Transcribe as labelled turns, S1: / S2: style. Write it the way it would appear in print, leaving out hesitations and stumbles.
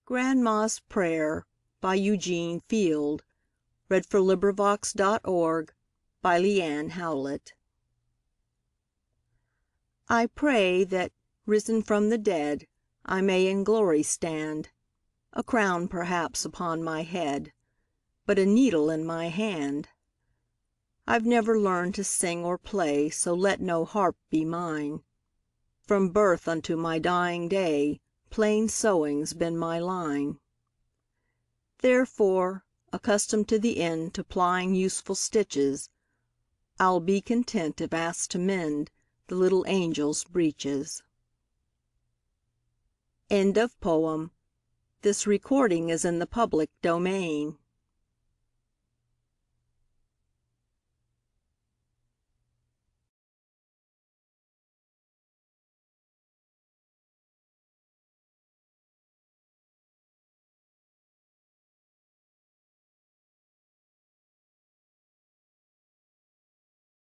S1: Grandma's Prayer by Eugene Field LibriVox.org I pray that, risen from the dead, I may in glory stand, A crown perhaps upon my head, But a needle in my hand. I've never learned to sing or play, So let no harp be mine; From birth unto my dying day Plain sewing's been my line. Therefore, accustomed to the end To plying useful stitches, I'll be content if asked to mend The little angel's breeches. End of poem. This recording is in the public domain.